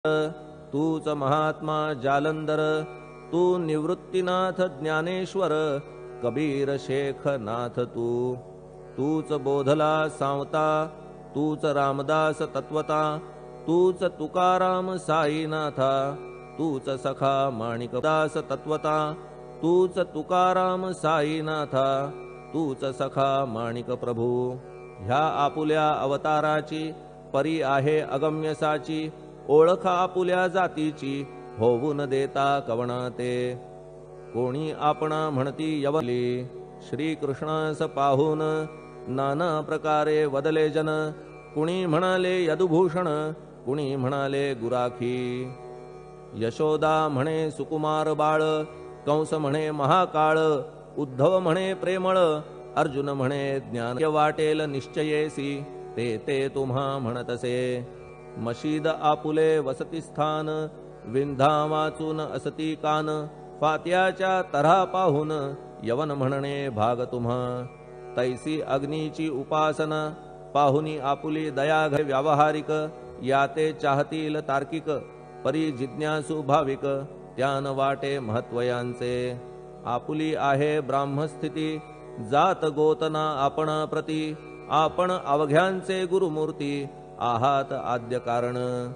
तूच महात्मा जालंधर, तू निवृत्तीनाथ ज्ञानेश्वर, कबीर शेख नाथ तूच बोधला सांवता, तूच रामदास तत्वता, तूच तुकाराम साईनाथा, तूच सखा माणिकदास तत्वता, तूच तुकाराम साईनाथा, तूच सखा माणिक प्रभू. ह्या आपुल्या अवताराची परी आहे अगम्यसाची, ओळख आपुल्या जातीची होऊन देता कवणा ते. कोणी आपणा म्हणती यवली, श्रीकृष्णास पाहून नाना प्रकारे वदले जन. कुणी म्हणाले यदुभूषण, कुणी म्हणाले गुराखी. यशोदा म्हणे सुकुमार बाळ, कंस म्हणे महाकाळ, उद्धव म्हणे प्रेमळ, अर्जुन म्हणे ज्ञान वाटेल निश्चयेसी, ते तुम्हा म्हणतसे. मशीद आपुले वसती स्थान, विंधा वाचून असती कान. फात्याच्या तऱ्हा पाहून यवन म्हणणे भाग तुम्हा. तैसी अग्नीची उपासना पाहुनी आपुली दया घे व्यावहारिक. याते चाहतील तार्किक, परी जिज्ञासू भाविक, त्यान वाटे महत्वयांचे. आपुली आहे ब्राह्मस्थिती, जात गोतना आपणा प्रती. आपण अवघ्यांचे गुरुमूर्ती, आहात आद्य कारण.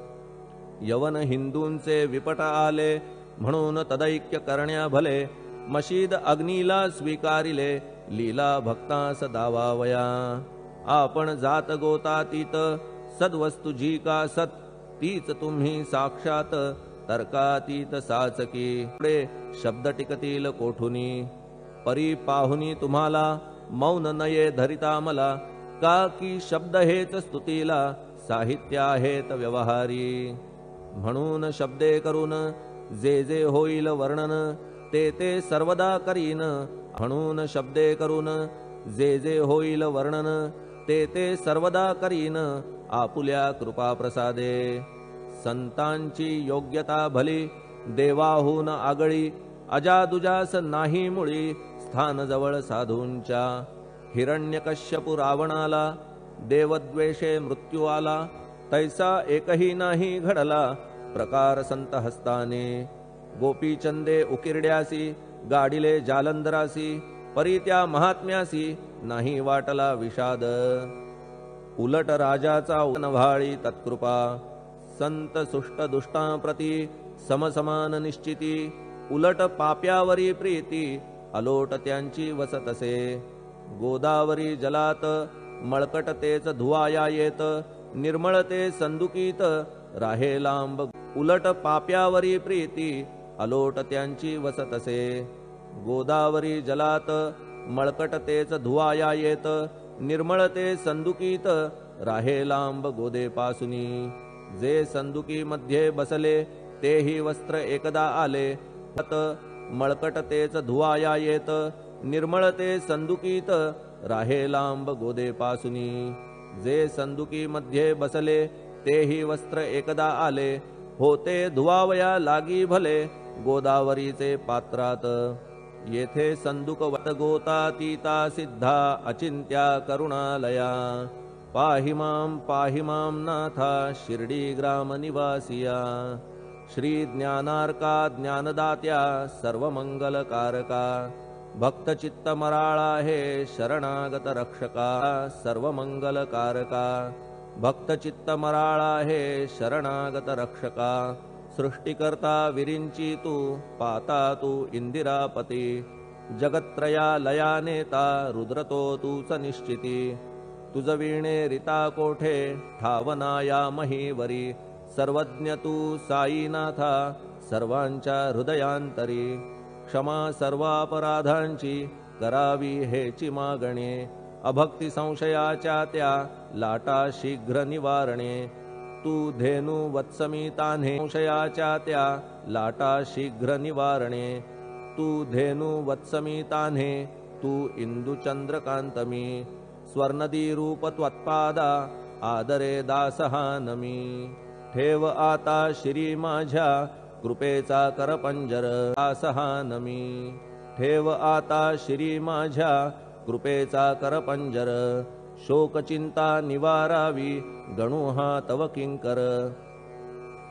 यवन हिंदूंचे विपट आले, म्हणून तदैक्य करण्या भले. मशीद अग्नीला स्वीकारिले, लीला भक्तास दावावया. आपण जात गोतातीत, सद्वस्तु जी का सत, तीच तुम्ही साक्षात तर्कातीत साचकी. पुढे शब्द टिकतील कोठुनी, परी पाहुनी तुम्हाला मौन नये धरिता मला. का की शब्द हेच स्तुतीला, साहित्य आहेत व्यवहारी. म्हणून शब्दे करून जे जे होईल वर्णन, ते सर्वदा करीन. म्हणून शब्दे करून जे जे होईल वर्णन, ते सर्वदा करीन. आपुल्या कृपा प्रसादे संतांची योग्यता भली, देवाहून आगळी. अजादुजास नाही मुळी, स्थान जवळ साधूंच्या. हिरण्यकश्यपु रावणाला, देवद्वेषे मृत्यू आला. तैसा एकही नाही घडला, प्रकार संत हस्ताने. गोपीचंदे उकिरड्यासी, गाडिले जालंधरासी. परी त्या महात्म्यासी नाही वाटला विषाद. उलट राजाचा नव्हाळी तत्कृपा, संत सुष्ट दुष्टां प्रती समसमान निश्चिती. उलट पाप्यावरी प्रीती, अलोट त्यांची वसतसे. गोदावरी जलात मळकट तेच धुवाया येत. निर्मळते संदुकीत राहे लांब. उलट पाप्यावरी प्रीती, अलोट त्यांची वसतसे. गोदावरी जलात मळकट तेच धुवाया येत. निर्मळते संदुकीत राहे लांब गोदेपासुनी. जे संदुकी मध्ये बसले, तेही वस्त्र एकदा आले. मळकट तेच धुवाया येत. निर्मळते संदुकीत राहे लांब गोदेपासुनी. जे संदुकी मध्ये बसले, तेही वस्त्र एकदा आले. होते धुवावया लागी भले, गोदावरीचे पात्रात. येथे संदुक वट गोतातीता सिद्धा, अचिंत्या करुणालया. पाहि मां नाथा, शिर्डी ग्राम निवासिया. श्री ज्ञानार्का ज्ञानदात्या, सर्वमंगलकारका. भक्तचित्त मराळा हे शरणागत रक्षका, सर्वमंगलकारका. भक्तचित्त मराळा हे शरणागत रक्षका. सृष्टिकर्ता विरिंची तू, पाता तू इंदिरापती. जगत्त्रया लया नेता, रुद्रतो तूच निश्चिती. तुझ वीणे रिता कोठे, ठावना या महीवरी. सर्वज्ञ तू साईनाथा, सर्वांच्या हृदयांतरी. क्षमा सर्वापराधांची, करावी हेची मागणे. अभक्ती संशयाच्या त्या, लाटा शीघ्र निवारणे. तू धेनु वत्समी तान्हे, संशयाच्या त्या, लाटा शीघ्र निवारणे. तू धेनु वत्समी तान्हे, तू इंदू चंद्रकांतमी. स्वर्णदी रूप त्वत्पादा, आदरे दासहा नमी. ठेव आता श्री माझ्या, कृपेचा करपंजर दासहा नमी. ठेव आता श्री माझ्या, कृपेचा करपंजर. शोकचिंता निवारावी, गणू हा तव किंकर.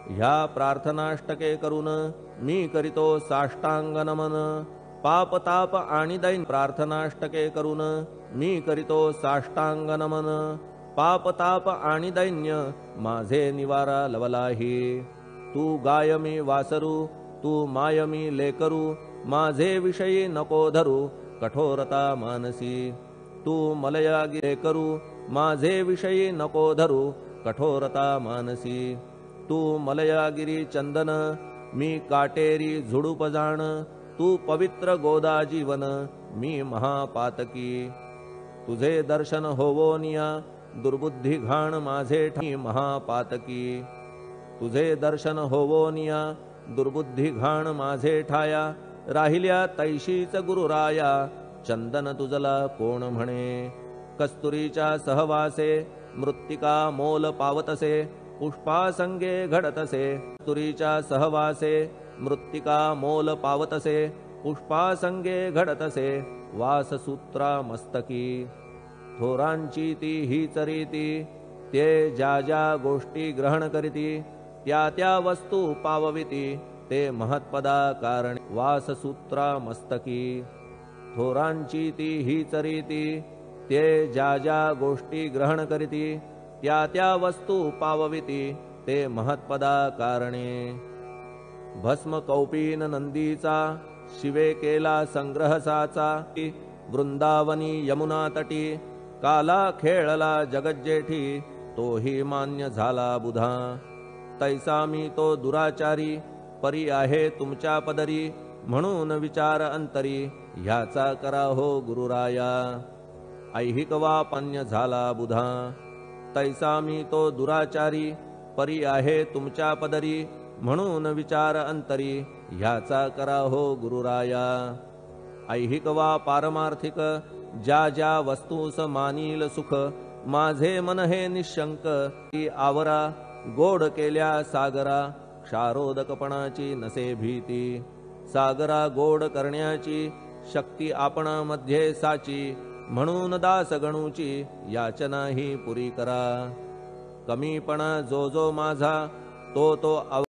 ह्या प्रार्थनाष्टके करून मी करीतो साष्टांग नमन पाप ताप आणि दैन प्रार्थनाष्टके करून मी करीतो साष्टांग नमन पाप ताप आणि दैन्य माझे निवारा लवलाही तू गाय मी वासरू तू माय मी लेकरू माझे विषयी नको धरू कठोरता मानसी तू मलया लेकरू माझे विषयी नको धरू कठोरता मानसी तू मलयागिरी चंदन मी काटेरी झुडूप जाण तू पवित्र गोदा जीवन मी महापातकी तुझे दर्शन होवोनिया दुर्बुद्धी घाण माझे ठाई महापातकी तुझे दर्शन होवोनिया दुर्बुद्धी घाण माझे ठाया राहिल्या तैशीच गुरुराया चंदन तुझला कोण म्हणे कस्तुरीच्या सहवासे मृत्तिका मोल पावतसे पुष्पासंगे घडतसे कस्तुरीच्या सहवासे मृत्तिका मोल पावतसे पुष्पासंगे घडतसे वाससूत्रा मस्तकी थोरांची ती हीच रीती ते ज्या ज्या गोष्टी ग्रहण करीती त्या त्या वस्तू पावविती ते महत्पदा कारण वाससूत्रा मस्तकी थोरांची ती हीच रीती ते ज्या ज्या गोष्टी ग्रहण करीती त्या त्या वस्तू पावविती ते महत्पदा कारणे भस्म कौपीन नंदीचा शिवे केला संग्रह साचा वृंदावनी यमुना तटी काला खेळला जगज्जेठी तोही मान्य झाला बुधा तैसा मी तो दुराचारी परी आहे तुमच्या पदरी म्हणून विचार अंतरी ह्याचा करा हो गुरुराया ऐहिक वा पान्य झाला बुधा तैसा मी तो दुराचारी परी आहे तुमच्या पदरी म्हणून विचार अंतरी ह्याचा करा हो गुरुराया ऐहिक वा पारमार्थिक ज्या ज्या वस्तूस मानील सुख माझे मन हे निशंक ती आवरा गोड केल्या सागरा क्षारोदकपणाची नसे भीती सागरा गोड करण्याची शक्ती आपणामध्ये साची म्हणून दास गणूची याचना ही पुरी करा कमीपणा जो जो माझा तो